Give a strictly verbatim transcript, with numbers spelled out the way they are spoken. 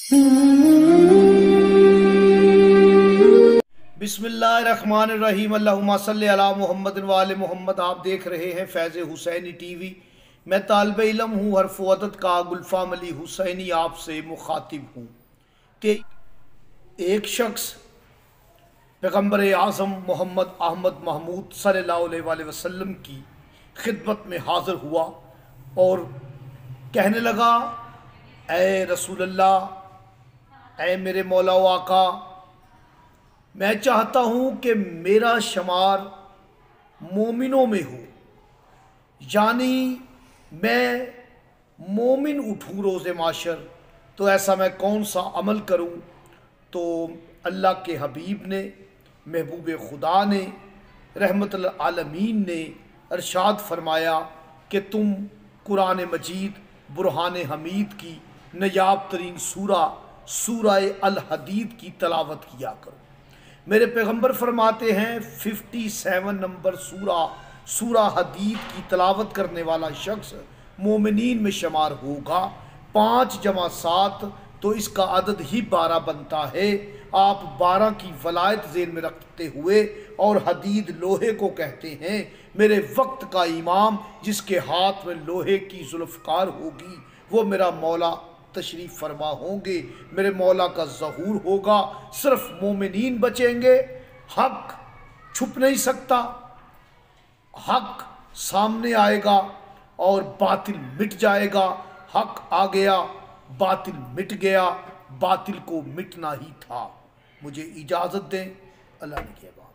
بسم اللہ الرحمن الرحیم، اللہم صلی علی محمد و آل محمد۔ آپ دیکھ رہے ہیں فیض حسینی ٹی وی۔ میں طالب علم ہوں، حرف و عدد کا گلفام علی حسینی آپ سے مخاطب ہوں کہ ایک شخص پیغمبر اعظم محمد احمد محمود صلی اللہ علیہ وآلہ وسلم کی خدمت میں حاضر ہوا اور کہنے لگا، اے رسول اللہ، اے میرے مولا و آقا، میں چاہتا ہوں کہ میرا شمار مومنوں میں ہو، یعنی میں مومن اٹھوں روز معاشر، تو ایسا میں کون سا عمل کروں؟ تو اللہ کے حبیب نے، محبوب خدا نے، رحمت العالمین نے ارشاد فرمایا کہ تم قرآن مجید برہان حمید کی نایاب ترین سورہ سورہ الحدید کی تلاوت کیا کرو۔ میرے پیغمبر فرماتے ہیں ففٹی سیون نمبر سورہ سورہ حدید کی تلاوت کرنے والا شخص مومنین میں شمار ہوگا۔ پانچ جمع سات تو اس کا عدد ہی بارہ بنتا ہے۔ آپ بارہ کی ولایت ذہن میں رکھتے ہوئے، اور حدید لوہے کو کہتے ہیں، میرے وقت کا امام جس کے ہاتھ میں لوہے کی ذوالفقار ہوگی وہ میرا مولا تشریف فرما ہوں گے، میرے مولا کا ظہور ہوگا، صرف مومنین بچیں گے۔ حق چھپ نہیں سکتا، حق سامنے آئے گا اور باطل مٹ جائے گا۔ حق آ گیا، باطل مٹ گیا، باطل کو مٹنا ہی تھا۔ مجھے اجازت دیں، اللہ نے کیا بات۔